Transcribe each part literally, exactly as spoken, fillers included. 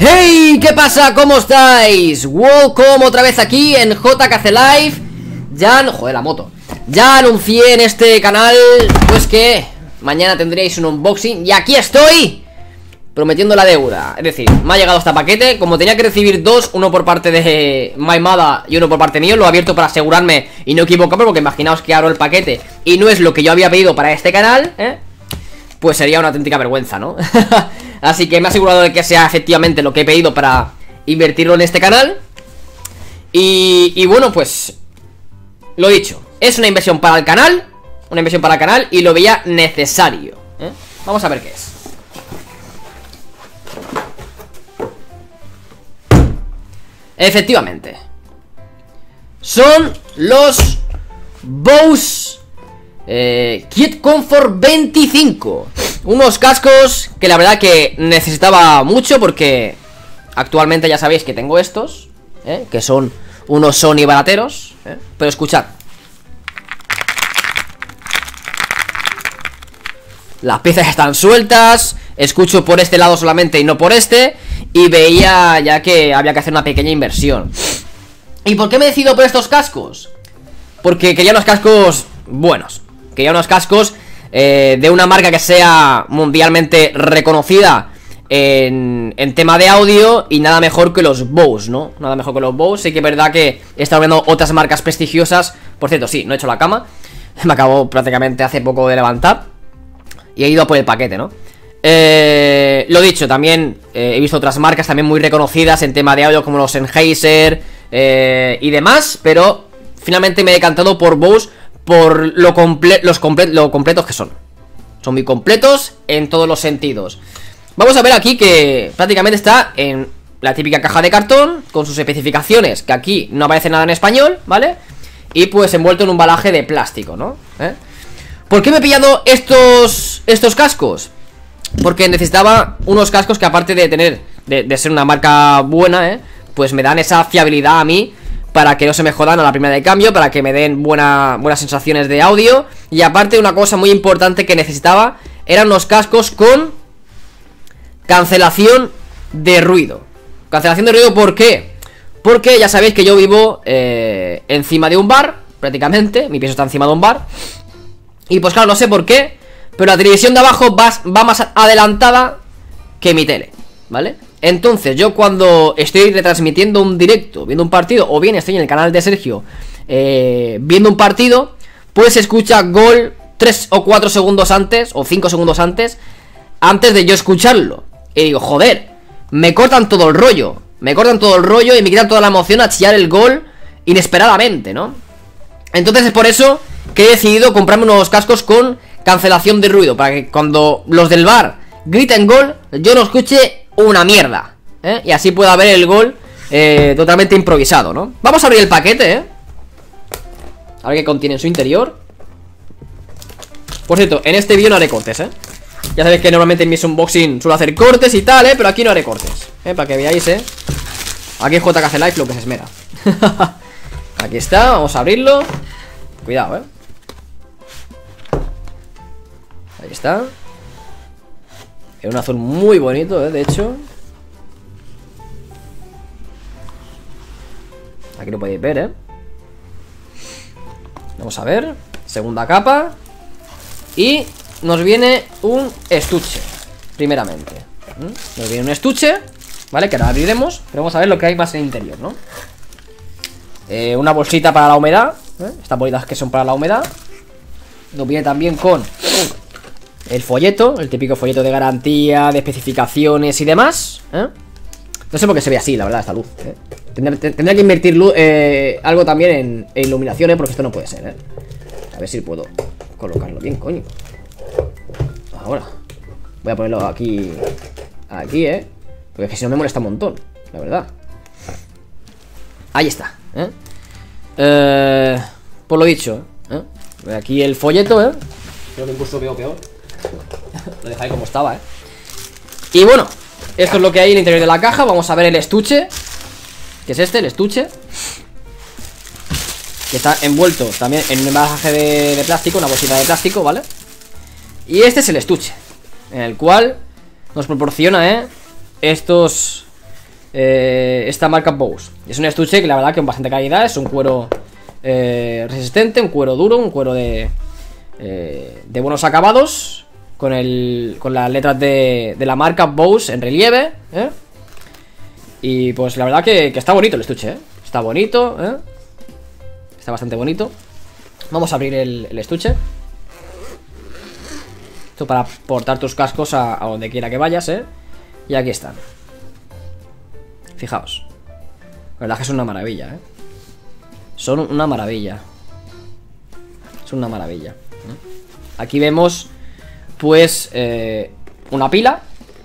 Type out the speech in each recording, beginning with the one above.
¡Hey! ¿Qué pasa? ¿Cómo estáis? Welcome otra vez aquí en J K C Live. Ya... Joder, la moto. Ya anuncié en este canal pues que mañana tendríais un unboxing. Y aquí estoy prometiendo la deuda. Es decir, me ha llegado este paquete. Como tenía que recibir dos, uno por parte de Maimada y uno por parte mío, lo he abierto para asegurarme y no equivocarme, porque imaginaos que abro el paquete y no es lo que yo había pedido para este canal, ¿eh? Pues sería una auténtica vergüenza, ¿no? Así que me he asegurado de que sea efectivamente lo que he pedido para invertirlo en este canal. Y, y bueno, pues lo dicho, es una inversión para el canal. Una inversión para el canal y lo veía necesario, ¿eh? Vamos a ver qué es. Efectivamente, son los Bose eh, Kit Comfort veinticinco. Unos cascos que la verdad que necesitaba mucho, porque actualmente ya sabéis que tengo estos, ¿eh? Que son unos Sony barateros, ¿eh? Pero escuchad, las piezas están sueltas. Escucho por este lado solamente y no por este. Y veía ya que había que hacer una pequeña inversión. ¿Y por qué me he decidido por estos cascos? Porque quería unos cascos buenos. Quería unos cascos eh, de una marca que sea mundialmente reconocida en, en tema de audio. Y nada mejor que los Bose, ¿no? Nada mejor que los Bose. Sí que es verdad que he estado viendo otras marcas prestigiosas. Por cierto, sí, no he hecho la cama. Me acabo prácticamente hace poco de levantar y he ido a por el paquete, ¿no? Eh, lo dicho, también eh, he visto otras marcas también muy reconocidas en tema de audio, como los Sennheiser eh, y demás. Pero finalmente me he decantado por Bose, por lo, comple los comple lo completos que son. Son muy completos en todos los sentidos. Vamos a ver aquí que prácticamente está en la típica caja de cartón, con sus especificaciones, que aquí no aparece nada en español, ¿vale? Y pues envuelto en un embalaje de plástico, ¿no? ¿Eh? ¿Por qué me he pillado estos, estos cascos? Porque necesitaba unos cascos que, aparte de tener de, de ser una marca buena, ¿eh? Pues me dan esa fiabilidad a mí, para que no se me jodan a la primera de cambio, para que me den buena, buenas sensaciones de audio. Y aparte, una cosa muy importante que necesitaba eran unos cascos con cancelación de ruido. Cancelación de ruido, ¿por qué? Porque ya sabéis que yo vivo eh, encima de un bar, prácticamente. Mi piso está encima de un bar. Y pues claro, no sé por qué, pero la televisión de abajo va, va más adelantada que mi tele, ¿vale? Entonces yo, cuando estoy retransmitiendo un directo, viendo un partido, o bien estoy en el canal de Sergio eh, viendo un partido, pues se escucha gol tres o cuatro segundos antes, o cinco segundos antes, antes de yo escucharlo. Y digo, joder, me cortan todo el rollo, me cortan todo el rollo y me quitan toda la emoción a chillar el gol inesperadamente, ¿no? Entonces es por eso que he decidido comprarme unos cascos con cancelación de ruido, para que cuando los del bar griten gol, yo no escuche una mierda, ¿eh? Y así pueda ver el gol eh, totalmente improvisado, ¿no? Vamos a abrir el paquete, ¿eh? A ver qué contiene en su interior. Por cierto, en este vídeo no haré cortes, ¿eh? Ya sabéis que normalmente en mis unboxing suelo hacer cortes y tal, ¿eh? Pero aquí no haré cortes, ¿eh? Para que veáis, ¿eh? Aquí en J K C Live lo que se esmera. Aquí está, vamos a abrirlo. Cuidado, ¿eh? Ahí está. Es un azul muy bonito, ¿eh? De hecho, aquí lo podéis ver, ¿eh? Vamos a ver. Segunda capa. Y nos viene un estuche, primeramente. ¿Mm? Nos viene un estuche, ¿vale? Que ahora abriremos. Pero vamos a ver lo que hay más en el interior, ¿no? Eh, una bolsita para la humedad, ¿eh? Estas bolitas que son para la humedad. Nos viene también con el folleto, el típico folleto de garantía, de especificaciones y demás, ¿eh? No sé por qué se ve así, la verdad, esta luz, ¿eh? Tendré, tendré que invertir luz, eh, algo también en, en iluminación, ¿eh? Porque esto no puede ser, ¿eh? A ver si puedo colocarlo bien, coño. Ahora voy a ponerlo aquí, aquí, ¿eh? Porque es que si no me molesta un montón, la verdad. Ahí está, ¿eh? Eh, por lo dicho, ¿eh? Aquí el folleto, ¿eh? Creo que incluso veo peor. Lo dejáis como estaba, ¿eh? Y bueno, esto es lo que hay en el interior de la caja. Vamos a ver el estuche, que es este, el estuche, que está envuelto también en un embalaje de, de plástico, una bolsita de plástico, ¿vale? Y este es el estuche, en el cual nos proporciona, ¿eh? Estos eh, esta marca Bose. Es un estuche que la verdad que con bastante calidad. Es un cuero eh, resistente, un cuero duro, un cuero de, eh, de buenos acabados. Con, el, con las letras de, de la marca Bose en relieve, ¿eh? Y pues la verdad que, que está bonito el estuche, ¿eh? Está bonito, ¿eh? Está bastante bonito. Vamos a abrir el, el estuche. Esto para portar tus cascos a, a donde quiera que vayas, ¿eh? Y aquí están. Fijaos. La verdad es que es una maravilla, ¿eh? Son una maravilla. Es una maravilla, ¿eh? Aquí vemos, pues, eh, una pila.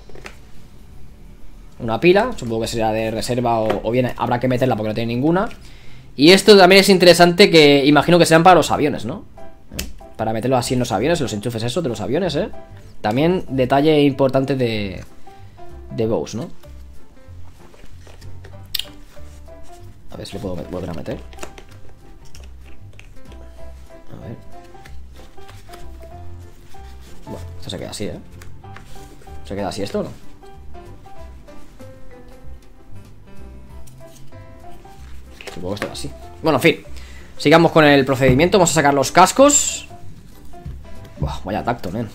Una pila, supongo que será de reserva o, o bien habrá que meterla porque no tiene ninguna. Y esto también es interesante, que imagino que sean para los aviones, ¿no? ¿Eh? Para meterlo así en los aviones, en los enchufes esos de los aviones, ¿eh? También detalle importante de, de Bose, ¿no? A ver si lo puedo volver a meter. A ver. Bueno, esto se queda así, ¿eh? ¿Se queda así esto o no? Supongo que esto va así. Bueno, en fin, sigamos con el procedimiento. Vamos a sacar los cascos. Buah, vaya tacto, nen.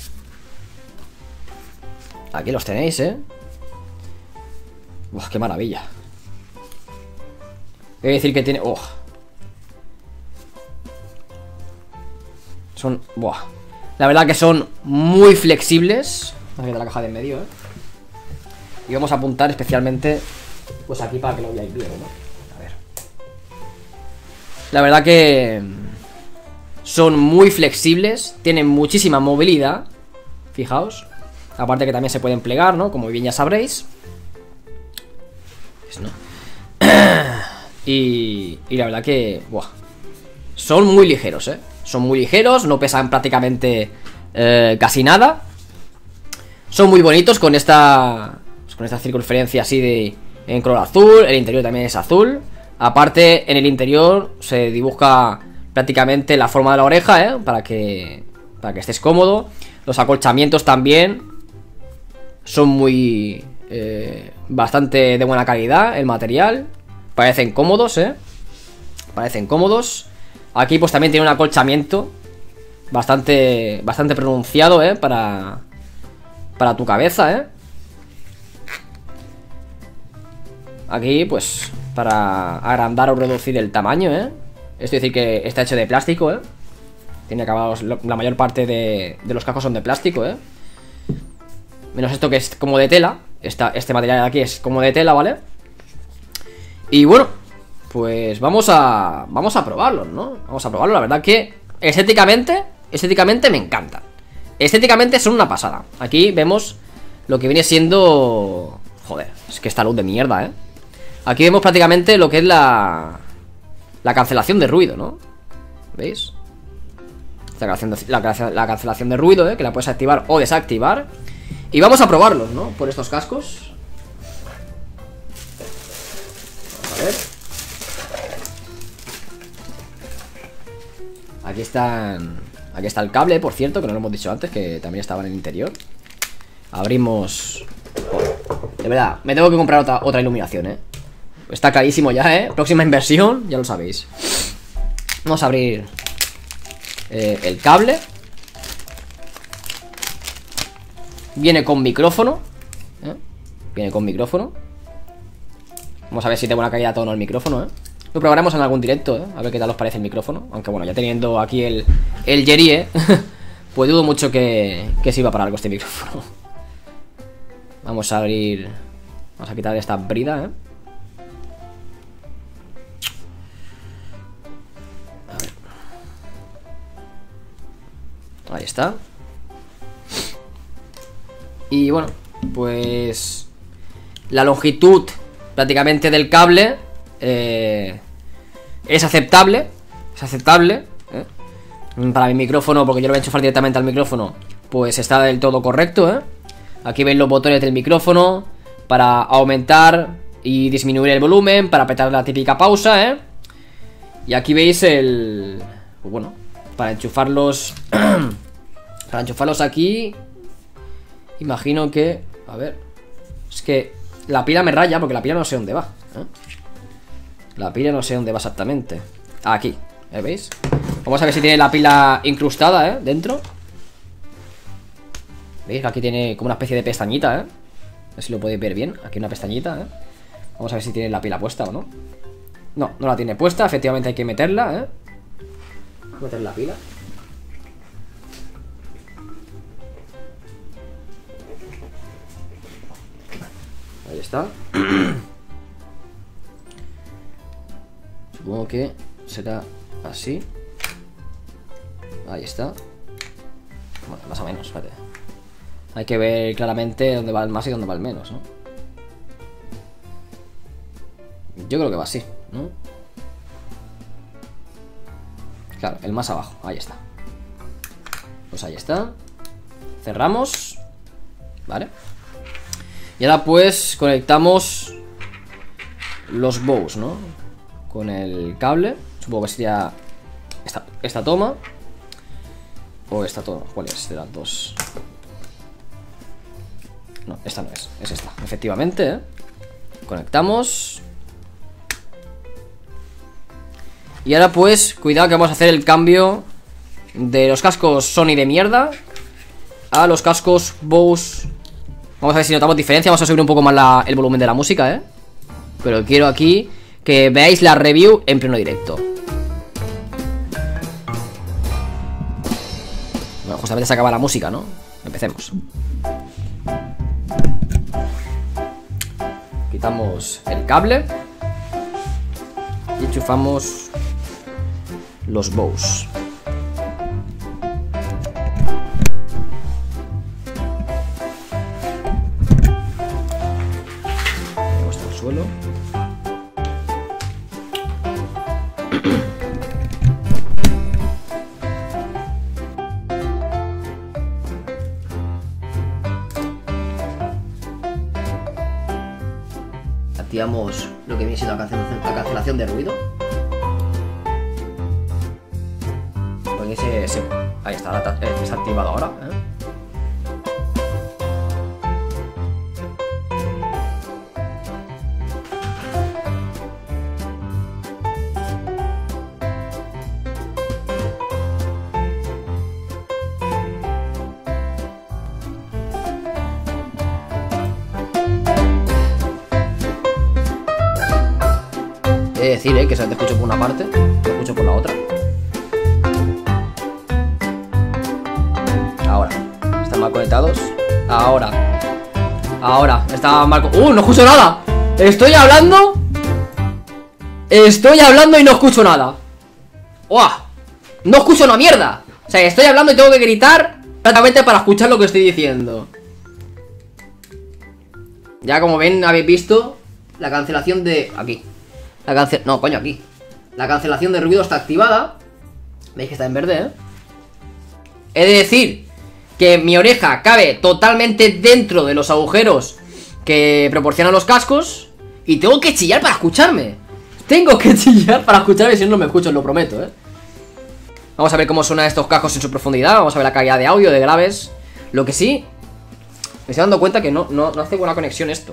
Aquí los tenéis, ¿eh? Buah, qué maravilla. Voy a decir que tiene... Oh. Son... Buah. La verdad que son muy flexibles. Vamos a quitar la caja de en medio, ¿eh? Y vamos a apuntar especialmente, pues aquí para que lo veáis bien, ¿no? La verdad que son muy flexibles, tienen muchísima movilidad. Fijaos. Aparte que también se pueden plegar, ¿no? Como bien ya sabréis. Pues no. y, y la verdad que... Buah. Son muy ligeros, ¿eh? Son muy ligeros, no pesan prácticamente eh, casi nada. Son muy bonitos con esta... Con esta circunferencia así de... En color azul, el interior también es azul. Aparte, en el interior se dibuja prácticamente la forma de la oreja, ¿eh? Para que, para que estés cómodo. Los acolchamientos también son muy... Eh, bastante de buena calidad, el material. Parecen cómodos, ¿eh? Parecen cómodos. Aquí pues también tiene un acolchamiento bastante, bastante pronunciado, ¿eh? Para, para tu cabeza, ¿eh? Aquí pues... para agrandar o reducir el tamaño, ¿eh? Es decir que está hecho de plástico, ¿eh? Tiene acabados, la mayor parte de, de los cascos son de plástico, ¿eh? Menos esto que es como de tela. Esta, este material de aquí es como de tela, ¿vale? Y bueno, pues vamos a vamos a probarlo, ¿no? Vamos a probarlo, la verdad que estéticamente, estéticamente me encantan. Estéticamente son una pasada. Aquí vemos lo que viene siendo... Joder, es que esta luz de mierda, ¿eh? Aquí vemos prácticamente lo que es la la cancelación de ruido, ¿no? ¿Veis? La cancelación de, la, la cancelación de ruido, ¿eh? Que la puedes activar o desactivar. Y vamos a probarlos, ¿no? Por estos cascos. A ver. Aquí están... Aquí está el cable, por cierto, que no lo hemos dicho antes, que también estaba en el interior. Abrimos... Oh, de verdad, me tengo que comprar otra, otra iluminación, ¿eh? Está clarísimo ya, ¿eh? Próxima inversión, ya lo sabéis. Vamos a abrir eh, el cable. Viene con micrófono, ¿eh? Viene con micrófono. Vamos a ver si tengo una calidad de tono el micrófono, ¿eh? Lo probaremos en algún directo, ¿eh? A ver qué tal os parece el micrófono. Aunque bueno, ya teniendo aquí el, el Jerry, ¿eh? Pues dudo mucho que, que sirva para algo este micrófono. Vamos a abrir... Vamos a quitar esta brida, ¿eh? Ahí está. Y bueno, pues la longitud prácticamente del cable eh, es aceptable. Es aceptable, ¿eh? Para mi micrófono, porque yo lo voy a enchufar directamente al micrófono, pues está del todo correcto, ¿eh? Aquí veis los botones del micrófono para aumentar y disminuir el volumen, para apretar la típica pausa, ¿eh? Y aquí veis el... Pues bueno, para enchufarlos... Para enchufarlos aquí... Imagino que... A ver... Es que La pila me raya porque la pila no sé dónde va, ¿eh? La pila no sé dónde va exactamente. Aquí, ¿eh? ¿Veis? Vamos a ver si tiene la pila incrustada, ¿eh? Dentro. ¿Veis? Aquí tiene como una especie de pestañita, ¿eh? A ver si lo podéis ver bien. Aquí una pestañita, ¿eh? Vamos a ver si tiene la pila puesta o no. No, no la tiene puesta. Efectivamente hay que meterla, ¿eh? Meter la pila. Ahí está. Supongo que será así. Ahí está. Bueno, más o menos, espérate. Hay que ver claramente dónde va el más y dónde va el menos, ¿no? Yo creo que va así, ¿no? Claro, el más abajo, ahí está. Pues ahí está. Cerramos. Vale. Y ahora pues conectamos los bows, ¿no? Con el cable. Supongo que sería esta, esta toma. O esta toma. ¿Cuál es? De las dos. No, esta no es. Es esta. Efectivamente, ¿eh? Conectamos. Y ahora pues, cuidado que vamos a hacer el cambio de los cascos Sony de mierda a los cascos Bose. Vamos a ver si notamos diferencia. Vamos a subir un poco más la, el volumen de la música, ¿eh? Pero quiero aquí que veáis la review en pleno directo. Bueno, justamente se acaba la música, ¿no? Empecemos. Quitamos el cable y enchufamos los Bose. Ponemos en el suelo. Activamos lo que viene siendo la cancelación, la cancelación de ruido. Porque se, se, ahí está, está activado ahora, ¿eh? He de decir, eh, que se te escucho por una parte, te escucho por la otra. Ahora, están mal conectados. Ahora, ahora, está mal. ¡Uh! ¡No escucho nada! Estoy hablando. Estoy hablando y no escucho nada. ¡Uah! No escucho una mierda. O sea, estoy hablando y tengo que gritar prácticamente para escuchar lo que estoy diciendo. Ya como ven, habéis visto la cancelación de... Aquí. La cancel... No, coño, aquí. La cancelación de ruido está activada. Veis que está en verde, ¿eh? He de decir que mi oreja cabe totalmente dentro de los agujeros que proporcionan los cascos. Y tengo que chillar para escucharme. Tengo que chillar para escucharme, si no, no me escucho, lo prometo, ¿eh? Vamos a ver cómo suenan estos cascos en su profundidad. Vamos a ver la calidad de audio, de graves. Lo que sí, me estoy dando cuenta que no, no, no hace buena conexión esto.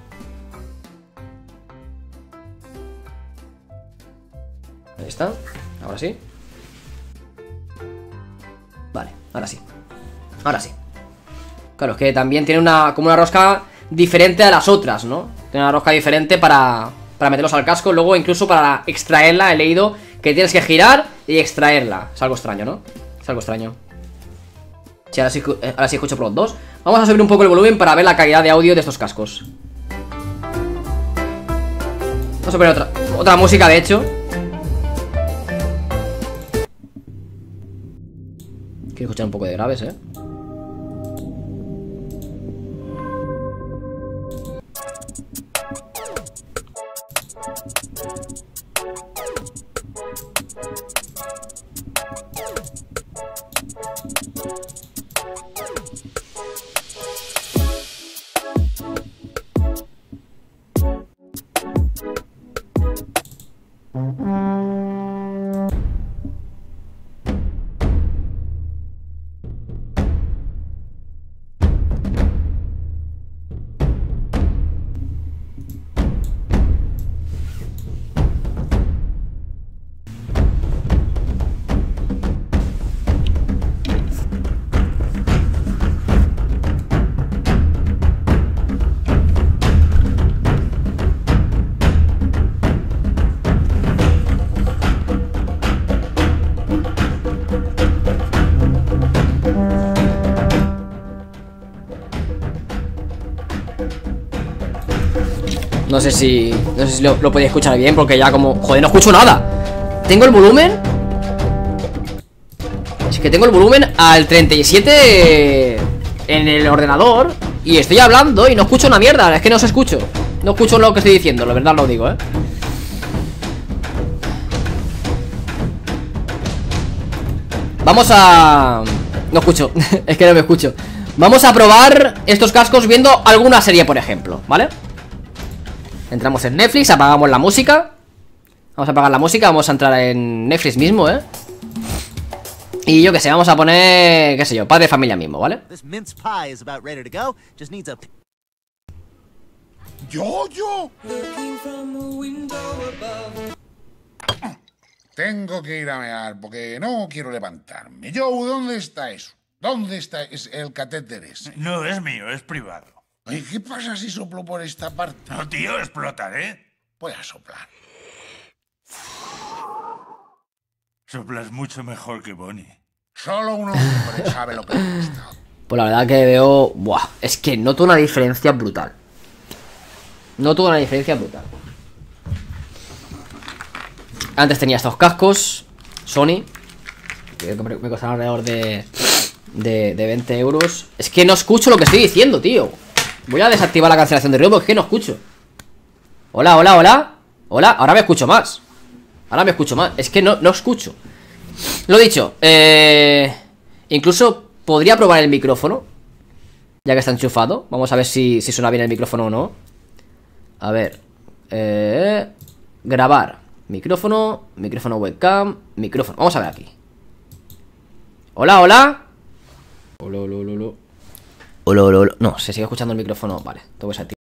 Ahí está, ahora sí. Vale, ahora sí. Ahora sí. Claro, es que también tiene una como una rosca diferente a las otras, ¿no? Tiene una rosca diferente para, para meterlos al casco. Luego incluso para extraerla he leído que tienes que girar y extraerla. Es algo extraño, ¿no? Es algo extraño. Sí, ahora sí, ahora sí escucho por los dos. Vamos a subir un poco el volumen para ver la calidad de audio de estos cascos. Vamos a poner otra, otra música, de hecho. Quiero escuchar un poco de graves, ¿eh? No sé si... No sé si lo, lo podéis escuchar bien, porque ya como... Joder, no escucho nada. Tengo el volumen... Es que tengo el volumen al treinta y siete en el ordenador y estoy hablando y no escucho una mierda. Es que no os escucho. No escucho lo que estoy diciendo, la verdad lo digo, ¿eh? Vamos a... No escucho, es que no me escucho. Vamos a probar estos cascos viendo alguna serie, por ejemplo, ¿vale? Entramos en Netflix, apagamos la música. Vamos a apagar la música, vamos a entrar en Netflix mismo, ¿eh? Y yo qué sé, vamos a poner, qué sé yo, Padre de Familia mismo, ¿vale? ¿Yo, yo? Tengo que ir a mear porque no quiero levantarme. Joe, ¿dónde está eso? ¿Dónde está el catéter ese? No es mío, es privado. ¿Y qué pasa si soplo por esta parte? No, tío, explotaré. Voy a soplar. Soplas mucho mejor que Bonnie. Solo un hombre sabe lo que me gusta. Pues la verdad que veo... Buah, es que noto una diferencia brutal. Noto una diferencia brutal. Antes tenía estos cascos Sony, que me costaron alrededor de, de, de veinte euros. Es que no escucho lo que estoy diciendo, tío. Voy a desactivar la cancelación de ruido porque es que no escucho. Hola, hola, hola. Hola, ahora me escucho más. Ahora me escucho más, es que no, no escucho. Lo dicho, eh, incluso podría probar el micrófono, ya que está enchufado. Vamos a ver si, si suena bien el micrófono o no. A ver, eh, grabar, micrófono, micrófono webcam, micrófono, vamos a ver aquí. Hola, hola. Hola, hola, hola, hola. Hola, hola, hola. No, se sigue escuchando el micrófono, vale, tengo que desactivar.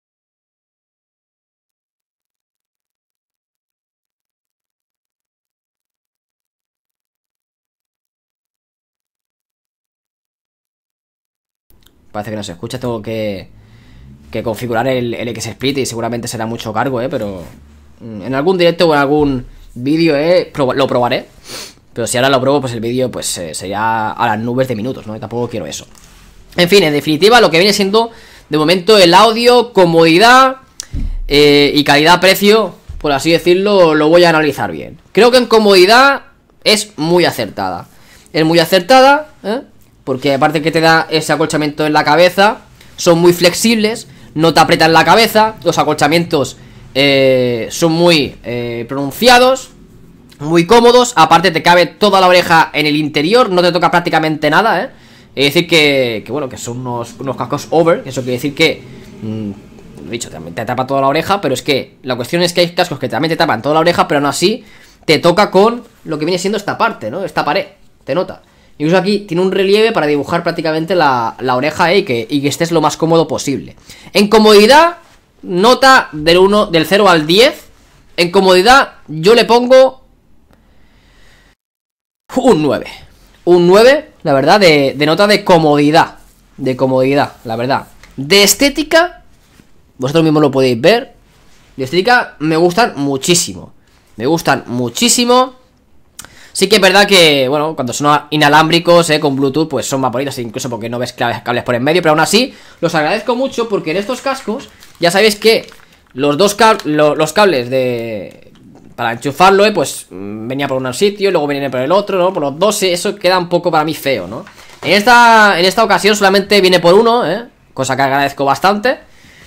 Parece que no se escucha, tengo que, que configurar el, el X-Split y seguramente será mucho cargo, ¿eh? Pero en algún directo o en algún vídeo, ¿eh? Proba, lo probaré. Pero si ahora lo pruebo, pues el vídeo pues eh, sería a las nubes de minutos, ¿no? Y tampoco quiero eso. En fin, en definitiva, lo que viene siendo de momento el audio, comodidad eh, y calidad-precio, por así decirlo, lo voy a analizar bien. Creo que en comodidad es muy acertada. Es muy acertada, ¿eh? Porque aparte que te da ese acolchamiento en la cabeza, son muy flexibles, no te aprietan la cabeza, los acolchamientos eh, son muy eh, pronunciados, muy cómodos, aparte te cabe toda la oreja en el interior, no te toca prácticamente nada, ¿eh? Es decir que, que bueno, que son unos, unos cascos over, eso quiere decir que, mmm, lo he dicho, también te tapa toda la oreja, pero es que la cuestión es que hay cascos que también te tapan toda la oreja, pero aún así te toca con lo que viene siendo esta parte, ¿no? Esta pared, te nota. Incluso aquí tiene un relieve para dibujar prácticamente la, la oreja, ¿eh? y, que, y que estés lo más cómodo posible. En comodidad, nota del, uno, del cero al diez. En comodidad yo le pongo un nueve. Un nueve, la verdad, de, de nota de comodidad. De comodidad, la verdad. De estética, vosotros mismos lo podéis ver. De estética me gustan muchísimo. Me gustan muchísimo. Sí que es verdad que, bueno, cuando son inalámbricos, eh, con Bluetooth, pues son más bonitos, incluso porque no ves cables por en medio. Pero aún así, los agradezco mucho porque en estos cascos, ya sabéis que los dos cab lo, los cables de para enchufarlo, eh, pues venía por un sitio y luego venía por el otro, ¿no? Por los dos, eso queda un poco para mí feo, ¿no? En esta, en esta ocasión solamente viene por uno, eh, cosa que agradezco bastante.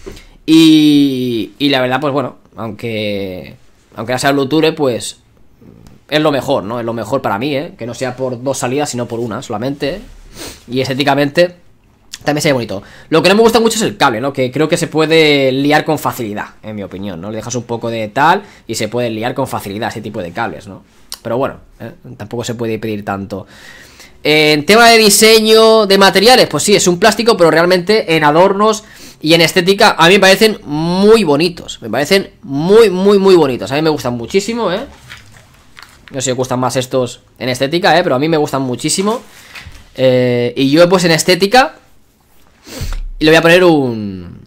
Y, y la verdad, pues bueno, aunque aunque ya sea Bluetooth, eh, pues es lo mejor, ¿no? Es lo mejor para mí, ¿eh? Que no sea por dos salidas, sino por una solamente, ¿eh? Y estéticamente también se ve bonito. Lo que no me gusta mucho es el cable, ¿no? Que creo que se puede liar con facilidad, en mi opinión, ¿no? Le dejas un poco de tal y se puede liar con facilidad ese tipo de cables, ¿no? Pero bueno, ¿eh? Tampoco se puede pedir tanto. En tema de diseño de materiales, pues sí, es un plástico, pero realmente en adornos y en estética a mí me parecen muy bonitos. Me parecen muy, muy, muy bonitos. A mí me gustan muchísimo, ¿eh? No sé si os gustan más estos en estética, ¿eh? Pero a mí me gustan muchísimo. eh, Y yo pues en estética y le voy a poner un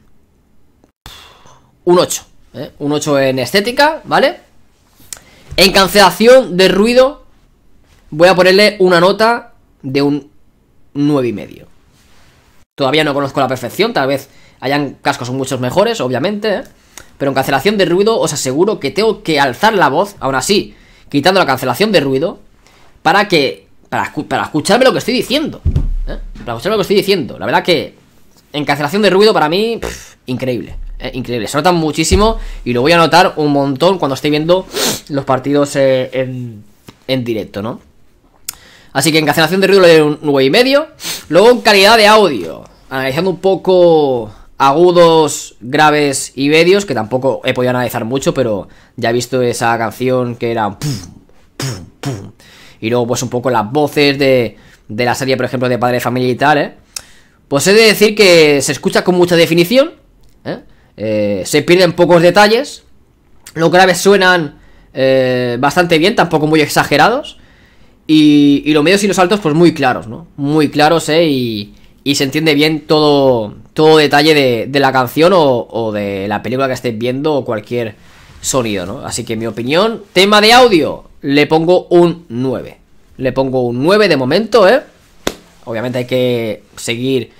Un ocho, ¿eh? Un ocho en estética, ¿vale? En cancelación de ruido voy a ponerle una nota de un nueve y medio. Todavía no conozco la perfección, tal vez hayan cascos muchos mejores, obviamente, ¿eh? Pero en cancelación de ruido os aseguro que tengo que alzar la voz, aún así, quitando la cancelación de ruido, para que para, para escucharme lo que estoy diciendo, ¿eh? Para escucharme lo que estoy diciendo. La verdad que en cancelación de ruido para mí, pff, increíble, ¿eh? Increíble, se nota muchísimo y lo voy a notar un montón cuando esté viendo los partidos eh, en, en directo, ¿no? Así que en cancelación de ruido le doy un nueve y medio. Luego en calidad de audio, analizando un poco agudos, graves y medios, que tampoco he podido analizar mucho, pero ya he visto esa canción que era pum, pum, pum. Y luego pues un poco las voces de, de la serie, por ejemplo, de Padre de Familia y tal, ¿eh? Pues he de decir que se escucha con mucha definición, ¿eh? Eh, se pierden pocos detalles. Los graves suenan eh, bastante bien, tampoco muy exagerados. Y, y los medios y los altos pues muy claros, ¿no? Muy claros, ¿eh? Y, y se entiende bien todo, todo detalle de, de la canción o, o de la película que estés viendo o cualquier sonido, ¿no? Así que en mi opinión, tema de audio, le pongo un nueve. Le pongo un nueve de momento, ¿eh? Obviamente hay que seguir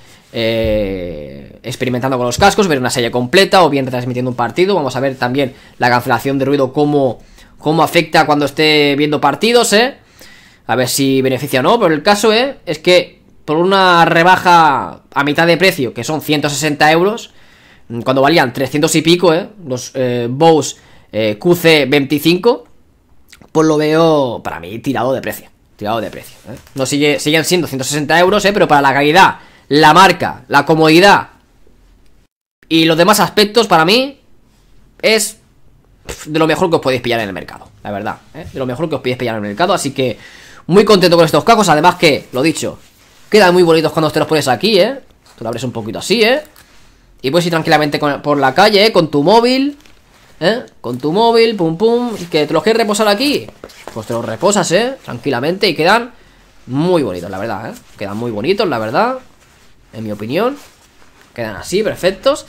eh, experimentando con los cascos, ver una serie completa o bien retransmitiendo un partido. Vamos a ver también la cancelación de ruido, cómo, cómo afecta cuando esté viendo partidos, ¿eh? A ver si beneficia o no, pero el caso ¿eh? es que por una rebaja a mitad de precio, que son ciento sesenta euros, cuando valían trescientos y pico, ¿eh? Los eh, Bose eh, Q C veinticinco, pues lo veo para mí tirado de precio. Tirado de precio, ¿eh? No sigue, siguen siendo ciento sesenta euros, ¿eh? Pero para la calidad, la marca, la comodidad y los demás aspectos, para mí es de lo mejor que os podéis pillar en el mercado, la verdad, ¿eh? De lo mejor que os podéis pillar en el mercado, así que muy contento con estos cascos. Además que, lo dicho, quedan muy bonitos cuando te los pones aquí, ¿eh? Tú lo abres un poquito así, ¿eh? Y puedes ir tranquilamente con, por la calle, ¿eh? Con tu móvil, ¿eh? Con tu móvil, pum pum. ¿Y que te los quieres reposar aquí? Pues te los reposas, ¿eh? Tranquilamente y quedan muy bonitos, la verdad, ¿eh? Quedan muy bonitos, la verdad, en mi opinión. Quedan así, perfectos.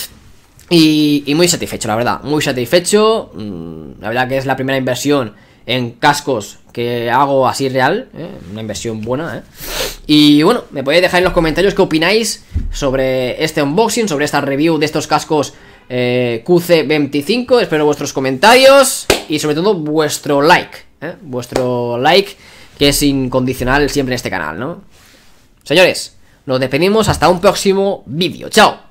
Y, y muy satisfecho, la verdad, muy satisfecho. La verdad que es la primera inversión en cascos que hago así real, ¿eh? Una inversión buena, ¿eh? Y bueno, me podéis dejar en los comentarios qué opináis sobre este unboxing, sobre esta review de estos cascos eh, Q C veinticinco. Espero vuestros comentarios y sobre todo vuestro like, ¿eh? Vuestro like, que es incondicional siempre en este canal, ¿no? Señores, nos despedimos hasta un próximo vídeo. ¡Chao!